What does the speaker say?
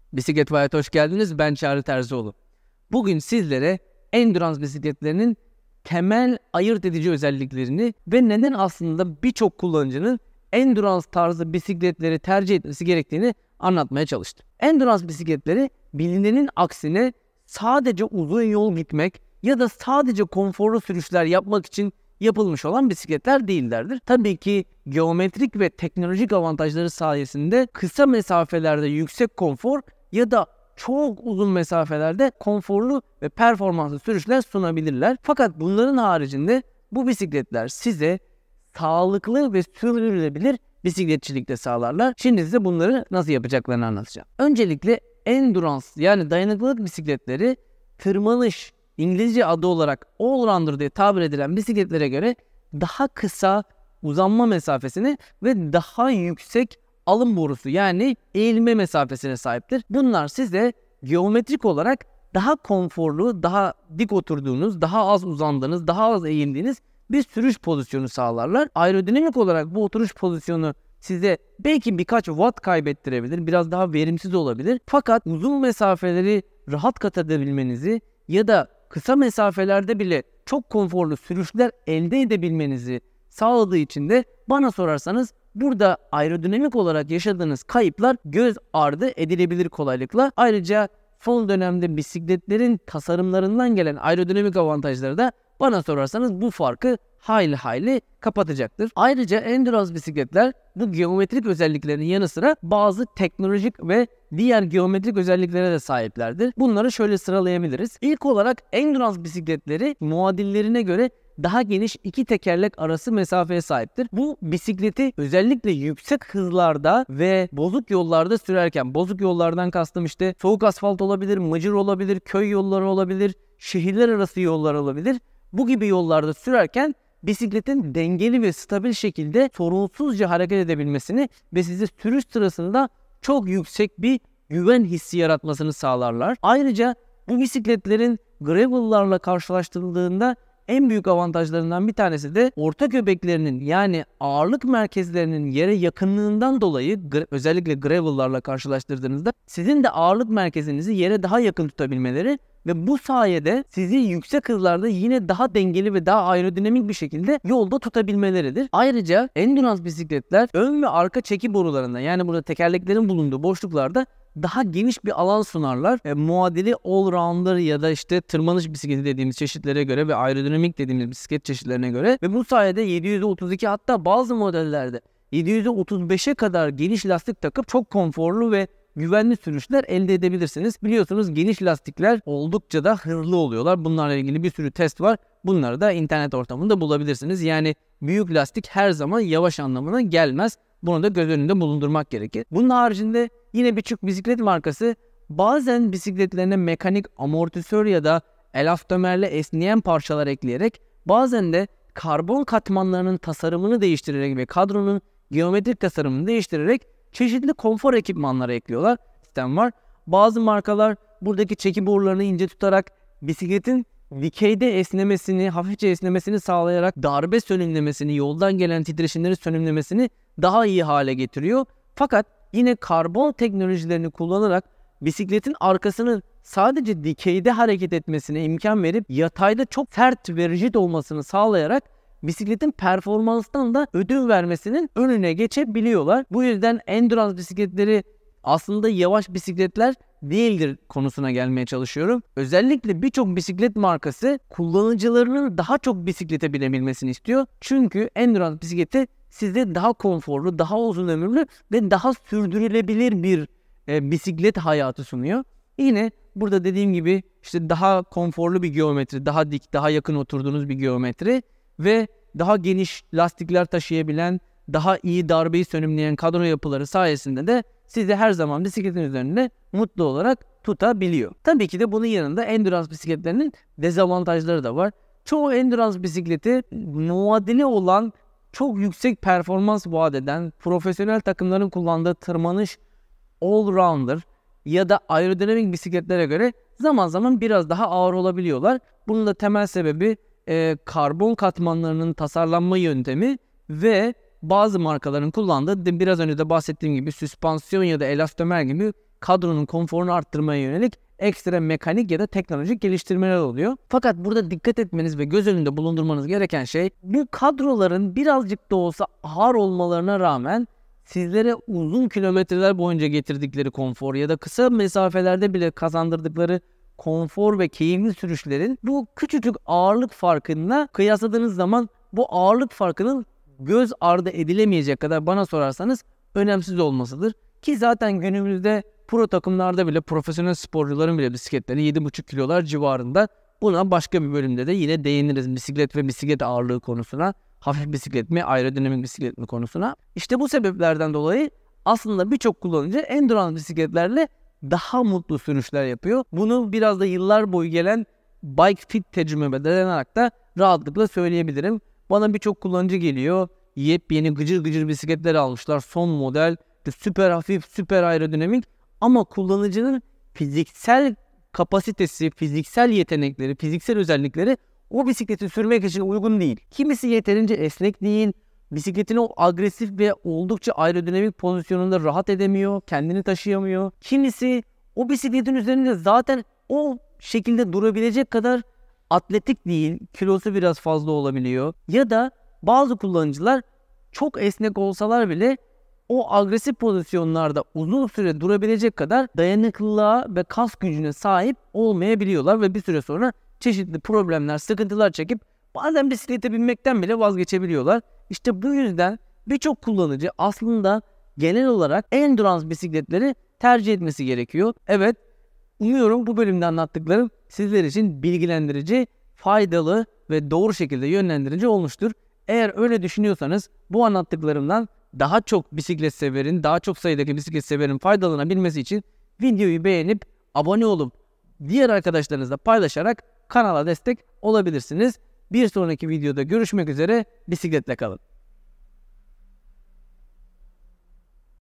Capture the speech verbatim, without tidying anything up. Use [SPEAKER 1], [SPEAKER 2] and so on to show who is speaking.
[SPEAKER 1] Bisiklet Hayat'a hoş geldiniz. Ben Çağrı Terzioğlu. Bugün sizlere endurance bisikletlerinin temel ayırt edici özelliklerini ve neden aslında birçok kullanıcının endurance tarzı bisikletleri tercih etmesi gerektiğini anlatmaya çalıştım. Endurance bisikletleri bilinenin aksine sadece uzun yol gitmek ya da sadece konforlu sürüşler yapmak için yapılmış olan bisikletler değillerdir. Tabii ki geometrik ve teknolojik avantajları sayesinde kısa mesafelerde yüksek konfor ya da çok uzun mesafelerde konforlu ve performanslı sürüşler sunabilirler. Fakat bunların haricinde bu bisikletler size sağlıklı ve sürdürülebilir bisikletçilik de sağlarlar. Şimdi size bunları nasıl yapacaklarını anlatacağım. Öncelikle endurance yani dayanıklılık bisikletleri tırmanış, İngilizce adı olarak all-rounder diye tabir edilen bisikletlere göre daha kısa uzanma mesafesine ve daha yüksek alım borusu yani eğilme mesafesine sahiptir. Bunlar size geometrik olarak daha konforlu, daha dik oturduğunuz, daha az uzandığınız, daha az eğildiğiniz bir sürüş pozisyonu sağlarlar. Aerodinamik olarak bu oturuş pozisyonu size belki birkaç watt kaybettirebilir, biraz daha verimsiz olabilir. Fakat uzun mesafeleri rahat kat edebilmenizi ya da kısa mesafelerde bile çok konforlu sürüşler elde edebilmenizi sağladığı için de bana sorarsanız burada aerodinamik olarak yaşadığınız kayıplar göz ardı edilebilir kolaylıkla. Ayrıca son dönemde bisikletlerin tasarımlarından gelen aerodinamik avantajları da bana sorarsanız bu farkı hayli hayli kapatacaktır. Ayrıca endurance bisikletler bu geometrik özelliklerinin yanı sıra bazı teknolojik ve diğer geometrik özelliklere de sahiplerdir. Bunları şöyle sıralayabiliriz. İlk olarak endurance bisikletleri muadillerine göre daha geniş iki tekerlek arası mesafeye sahiptir. Bu bisikleti özellikle yüksek hızlarda ve bozuk yollarda sürerken, bozuk yollardan kastım işte soğuk asfalt olabilir, mıcır olabilir, köy yolları olabilir, şehirler arası yollar olabilir. Bu gibi yollarda sürerken bisikletin dengeli ve stabil şekilde sorunsuzca hareket edebilmesini ve size sürüş sırasında çok yüksek bir güven hissi yaratmasını sağlarlar. Ayrıca bu bisikletlerin gravel'larla karşılaştırıldığında en büyük avantajlarından bir tanesi de orta göbeklerinin yani ağırlık merkezlerinin yere yakınlığından dolayı özellikle gravel'larla karşılaştırdığınızda sizin de ağırlık merkezinizi yere daha yakın tutabilmeleri ve bu sayede sizi yüksek hızlarda yine daha dengeli ve daha aerodinamik bir şekilde yolda tutabilmeleridir. Ayrıca endurance bisikletler ön ve arka çeki borularında yani burada tekerleklerin bulunduğu boşluklarda daha geniş bir alan sunarlar. E, muadili all-rounder ya da işte tırmanış bisikleti dediğimiz çeşitlere göre ve aerodinamik dediğimiz bisiklet çeşitlerine göre ve bu sayede yedi yüze otuz iki hatta bazı modellerde yedi yüze otuz beşe kadar geniş lastik takıp çok konforlu ve güvenli sürüşler elde edebilirsiniz. Biliyorsunuz geniş lastikler oldukça da hızlı oluyorlar. Bunlarla ilgili bir sürü test var. Bunları da internet ortamında bulabilirsiniz. Yani büyük lastik her zaman yavaş anlamına gelmez. Bunu da göz önünde bulundurmak gerekir. Bunun haricinde yine birçok bisiklet markası bazen bisikletlerine mekanik amortisör ya da elastomerle esneyen parçalar ekleyerek bazen de karbon katmanlarının tasarımını değiştirerek ve kadronun geometrik tasarımını değiştirerek çeşitli konfor ekipmanları ekliyorlar. Sistem var. Bazı markalar buradaki çeki borularını ince tutarak bisikletin dikeyde esnemesini, hafifçe esnemesini sağlayarak darbe sönümlemesini, yoldan gelen titreşimleri sönümlemesini daha iyi hale getiriyor. Fakat yine karbon teknolojilerini kullanarak bisikletin arkasının sadece dikeyde hareket etmesine imkan verip yatayda çok sert ve rigid olmasını sağlayarak bisikletin performanstan da ödün vermesinin önüne geçebiliyorlar. Bu yüzden endurance bisikletleri aslında yavaş bisikletler değildir konusuna gelmeye çalışıyorum. Özellikle birçok bisiklet markası kullanıcılarının daha çok bisiklete binebilmesini istiyor. Çünkü endurance bisikleti size daha konforlu, daha uzun ömürlü ve daha sürdürülebilir bir e, bisiklet hayatı sunuyor. Yine burada dediğim gibi işte daha konforlu bir geometri, daha dik, daha yakın oturduğunuz bir geometri ve daha geniş lastikler taşıyabilen, daha iyi darbeyi sönümleyen kadro yapıları sayesinde de sizi her zaman bisikletin üzerinde mutlu olarak tutabiliyor. Tabii ki de bunun yanında endurance bisikletlerinin dezavantajları da var. Çoğu endurance bisikleti muadili olan çok yüksek performans vaat eden profesyonel takımların kullandığı tırmanış all-rounder ya da aerodinamik bisikletlere göre zaman zaman biraz daha ağır olabiliyorlar. Bunun da temel sebebi e, karbon katmanlarının tasarlanma yöntemi ve bazı markaların kullandığı biraz önce de bahsettiğim gibi süspansiyon ya da elastomer gibi kadronun konforunu arttırmaya yönelik ekstra mekanik ya da teknolojik geliştirmeler oluyor. Fakat burada dikkat etmeniz ve göz önünde bulundurmanız gereken şey, bu kadroların birazcık da olsa ağır olmalarına rağmen sizlere uzun kilometreler boyunca getirdikleri konfor ya da kısa mesafelerde bile kazandırdıkları konfor ve keyifli sürüşlerin bu küçücük ağırlık farkına kıyasladığınız zaman bu ağırlık farkının göz ardı edilemeyecek kadar, bana sorarsanız, önemsiz olmasıdır. Ki zaten günümüzde pro takımlarda bile, profesyonel sporcuların bile bisikletleri yedi buçuk kilolar civarında. Buna başka bir bölümde de yine değiniriz, bisiklet ve bisiklet ağırlığı konusuna. Hafif bisiklet mi, aerodinamik bisiklet mi konusuna. İşte bu sebeplerden dolayı aslında birçok kullanıcı endurance bisikletlerle daha mutlu sürüşler yapıyor. Bunu biraz da yıllar boyu gelen Bike Fit tecrübeme dayanarak da rahatlıkla söyleyebilirim. Bana birçok kullanıcı geliyor, yepyeni gıcır gıcır bisikletler almışlar, son model, süper hafif, süper aerodinamik, ama kullanıcının fiziksel kapasitesi, fiziksel yetenekleri, fiziksel özellikleri o bisikleti sürmek için uygun değil. Kimisi yeterince esnek değil, bisikletini o agresif ve oldukça aerodinamik pozisyonunda rahat edemiyor, kendini taşıyamıyor. Kimisi o bisikletin üzerinde zaten o şekilde durabilecek kadar atletik değil, kilosu biraz fazla olabiliyor. Ya da bazı kullanıcılar çok esnek olsalar bile o agresif pozisyonlarda uzun süre durabilecek kadar dayanıklılığa ve kas gücüne sahip olmayabiliyorlar ve bir süre sonra çeşitli problemler, sıkıntılar çekip bazen bisiklete binmekten bile vazgeçebiliyorlar. İşte bu yüzden birçok kullanıcı aslında genel olarak endurance bisikletleri tercih etmesi gerekiyor. Evet, umuyorum bu bölümde anlattıklarım sizler için bilgilendirici, faydalı ve doğru şekilde yönlendirici olmuştur. Eğer öyle düşünüyorsanız bu anlattıklarımdan daha çok bisiklet severin, daha çok sayıdaki bisiklet severin faydalanabilmesi için videoyu beğenip abone olup diğer arkadaşlarınızla paylaşarak kanala destek olabilirsiniz. Bir sonraki videoda görüşmek üzere, bisikletle kalın.